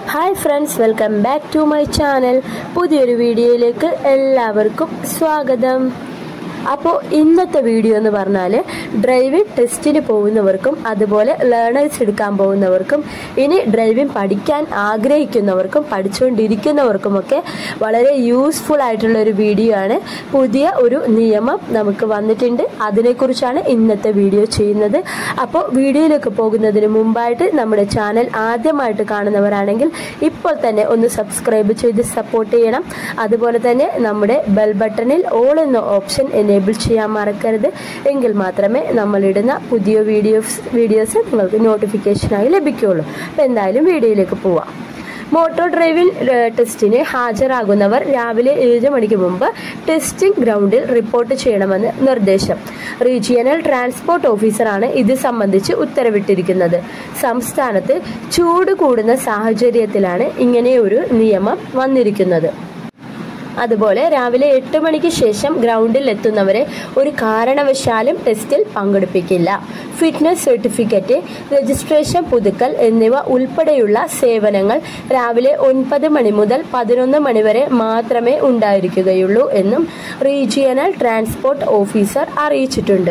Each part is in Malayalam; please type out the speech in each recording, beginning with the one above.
Hi friends, welcome back to my channel. പുതിയൊരു വീഡിയോയിലേക്ക് എല്ലാവർക്കും സ്വാഗതം. അപ്പോൾ ഇന്നത്തെ വീഡിയോ എന്ന് പറഞ്ഞാൽ ഡ്രൈവിംഗ് ടെസ്റ്റിന് പോകുന്നവർക്കും അതുപോലെ ലേണേഴ്സ് എടുക്കാൻ പോകുന്നവർക്കും ഇനി ഡ്രൈവിംഗ് പഠിക്കാൻ ആഗ്രഹിക്കുന്നവർക്കും പഠിച്ചുകൊണ്ടിരിക്കുന്നവർക്കുമൊക്കെ വളരെ യൂസ്ഫുൾ ആയിട്ടുള്ള ഒരു വീഡിയോ ആണ്. പുതിയ ഒരു നിയമം നമുക്ക് വന്നിട്ടുണ്ട്, അതിനെക്കുറിച്ചാണ് ഇന്നത്തെ വീഡിയോ ചെയ്യുന്നത്. അപ്പോൾ വീഡിയോയിലേക്ക് പോകുന്നതിന് മുമ്പായിട്ട് നമ്മുടെ ചാനൽ ആദ്യമായിട്ട് കാണുന്നവരാണെങ്കിൽ ഇപ്പോൾ തന്നെ ഒന്ന് സബ്സ്ക്രൈബ് ചെയ്ത് സപ്പോർട്ട് ചെയ്യണം. അതുപോലെ തന്നെ നമ്മുടെ ബെൽ ബട്ടണിൽ ഓൾ എന്ന ഓപ്ഷൻ എനേബിൾ ചെയ്യാൻ മറക്കരുത്. എങ്കിൽ മാത്രമേ നമ്മളിടുന്ന പുതിയ വീഡിയോസ് നിങ്ങൾക്ക് നോട്ടിഫിക്കേഷനായി ലഭിക്കുകയുള്ളൂ. അപ്പോൾ എന്തായാലും വീഡിയോയിലേക്ക് പോവാം. മോട്ടോർ ഡ്രൈവിംഗ് ടെസ്റ്റിന് ഹാജരാകുന്നവർ രാവിലെ 7 മണിക്ക് മുമ്പ് ടെസ്റ്റിംഗ് ഗ്രൗണ്ടിൽ റിപ്പോർട്ട് ചെയ്യണമെന്ന് നിർദ്ദേശം. റീജിയണൽ ട്രാൻസ്പോർട്ട് ഓഫീസറാണ് ഇത് സംബന്ധിച്ച് ഉത്തരവിട്ടിരിക്കുന്നത്. സംസ്ഥാനത്ത് ചൂട് കൂടുന്ന സാഹചര്യത്തിലാണ് ഇങ്ങനെയൊരു നിയമം വന്നിരിക്കുന്നത്. അതുപോലെ രാവിലെ 8 മണിക്ക് ശേഷം ഗ്രൗണ്ടിൽ എത്തുന്നവരെ ഒരു കാരണവശാലും ടെസ്റ്റിൽ പങ്കെടുപ്പിക്കില്ല. ഫിറ്റ്നസ് സർട്ടിഫിക്കറ്റ്, രജിസ്ട്രേഷൻ പുതുക്കൽ എന്നിവ ഉൾപ്പെടെയുള്ള സേവനങ്ങൾ രാവിലെ 9 മണി മുതൽ 11 മണി വരെ മാത്രമേ ഉണ്ടായിരിക്കുകയുള്ളൂ എന്നും റീജിയണൽ ട്രാൻസ്പോർട്ട് ഓഫീസർ അറിയിച്ചിട്ടുണ്ട്.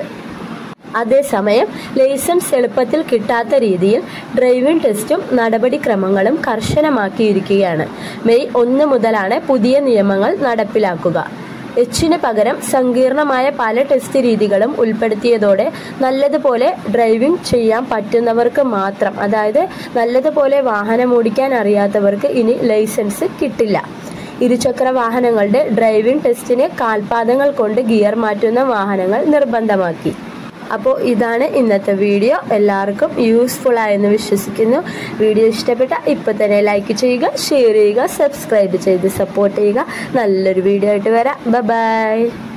അതേസമയം ലൈസൻസ് എളുപ്പത്തിൽ കിട്ടാത്ത രീതിയിൽ ഡ്രൈവിംഗ് ടെസ്റ്റും നടപടിക്രമങ്ങളും കർശനമാക്കിയിരിക്കുകയാണ്. മെയ് 1 മുതലാണ് പുതിയ നിയമങ്ങൾ നടപ്പിലാക്കുക. എച്ചിന് പകരം സങ്കീർണമായ പല ടെസ്റ്റ് രീതികളും ഉൾപ്പെടുത്തിയതോടെ നല്ലതുപോലെ ഡ്രൈവിംഗ് ചെയ്യാൻ പറ്റുന്നവർക്ക് മാത്രം, അതായത് നല്ലതുപോലെ വാഹനം ഓടിക്കാൻ അറിയാത്തവർക്ക് ഇനി ലൈസൻസ് കിട്ടില്ല. ഇരുചക്ര വാഹനങ്ങളുടെ ഡ്രൈവിംഗ് ടെസ്റ്റിന് കാൽപാദങ്ങൾ കൊണ്ട് ഗിയർ മാറ്റുന്ന വാഹനങ്ങൾ നിർബന്ധമാക്കി. അപ്പോൾ ഇതാണ് ഇന്നത്തെ വീഡിയോ. എല്ലാവർക്കും യൂസ്ഫുൾ ആയെന്ന് വിശ്വസിക്കുന്നു. വീഡിയോ ഇഷ്ടപ്പെട്ട ഇപ്പോൾ തന്നെ ലൈക്ക് ചെയ്യുക, ഷെയർ ചെയ്യുക, സബ്സ്ക്രൈബ് ചെയ്ത് സപ്പോർട്ട് ചെയ്യുക. നല്ലൊരു വീഡിയോ ആയിട്ട് വരാം. ബൈ.